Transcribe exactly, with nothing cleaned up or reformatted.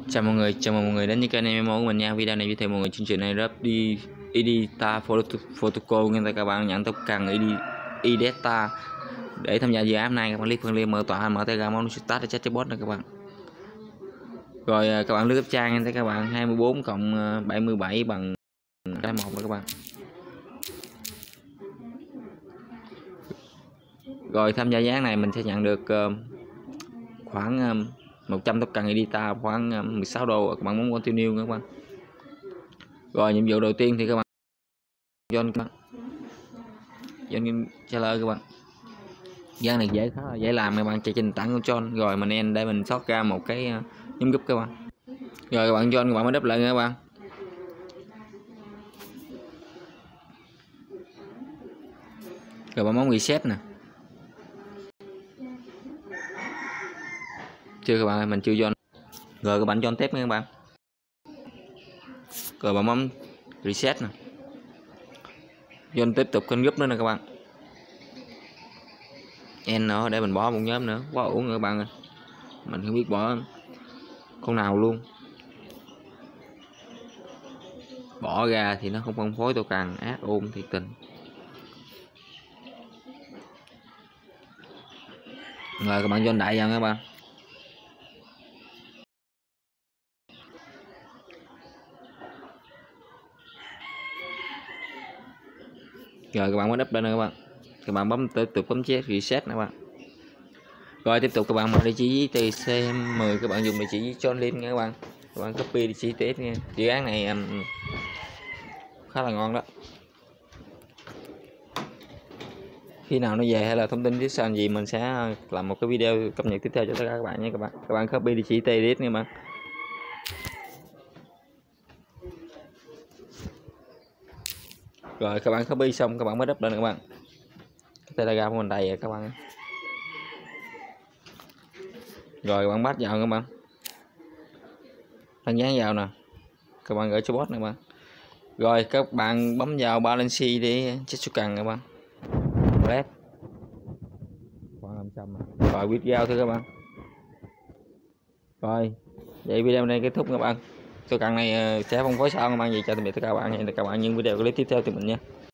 Chào mọi người, chào mừng mọi người đến với kênh em em ô của mình nha. Video này giới thiệu mọi người chương trình này rất đi Edita Photocall nghe các bạn nhận tốc cần Edita để tham gia dự án này. Các bạn click phần link mở tỏa mở Telegram món start để chatbot này các bạn. Rồi các bạn lướt trang thấy các bạn hai mươi bốn cộng bảy mươi bảy bằng cái một đó các bạn. Rồi tham gia dự án này mình sẽ nhận được khoảng một trăm token Edita khoảng mười sáu đô. Các bạn muốn continue các bạn. Rồi nhiệm vụ đầu tiên thì các bạn John các bạn John Challer các bạn. Gian này dễ khá là dễ làm, các bạn chạy trên tảng của John rồi mình en để mình sót ra một cái nhóm group các bạn. Rồi các bạn John các bạn mới đắp lại các bạn. Rồi bạn món reset nè. Chưa các bạn, mình chưa John. Rồi các bạn John tiếp nha các bạn. Rồi bạn bấm reset nè. John tiếp tục kênh group nữa nè các bạn. En nữa để mình bỏ một nhóm nữa, quá uổng các bạn ơi. Mình không biết bỏ con nào luôn. Bỏ ra thì nó không phân phối token, ác ôn thiệt tình. Rồi các bạn John đại vào các bạn. Rồi các bạn mới đắp lên các bạn. Các bạn bấm tiếp tục bấm chế reset các bạn. Rồi tiếp tục các bạn mở địa chỉ từ C mười, các bạn dùng địa chỉ John Lin nha các bạn. Các bạn copy địa chỉ tê ét nha. Dự án này um, khá là ngon đó. Khi nào nó về hay là thông tin tiếp sau gì mình sẽ làm một cái video cập nhật tiếp theo cho tất cả các bạn nhé các bạn. Các bạn copy địa chỉ tê ét nha các bạn. Rồi các bạn copy xong các bạn mới đắp lên các bạn. Telegram của mình đầy rồi các bạn. Rồi các bạn bắt vào các bạn. Đăng dán vào nè. Các bạn gửi cho bot nè các bạn. Rồi các bạn bấm vào balance để check số cần các bạn. Left. Khoảng năm trăm. Rồi quit giao thôi các bạn. Rồi, vậy video này kết thúc các bạn. Số cần này sẽ phân phối sau các bạn, gì cho tạm biệt tất cả các bạn. Hẹn gặp các bạn những video clip tiếp theo từ mình nha.